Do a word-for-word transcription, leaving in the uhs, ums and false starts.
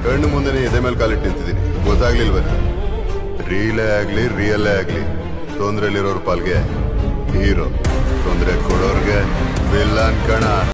ಕಣ್ಣು ಮುಂದೆ ಎದೆ ಮೇಲೆ ಕಾಲಿಟ್ಟು ನಿಂತಿದ್ದೀನಿ, ಗೊತ್ತಾಗ್ಲಿಲ್ವೇನ? ರೀಲೇ ಆಗ್ಲಿ ರಿಯಲ್ಲೇ ಆಗ್ಲಿ ತೊಂದ್ರೆಲಿರೋರ್ ಪಾಲ್ಗೆ ಹೀರೋ, ತೊಂದ್ರೆ ಕೊಡೋರ್ಗೆ ವಿಲ್ಲನ್ ಕಣ.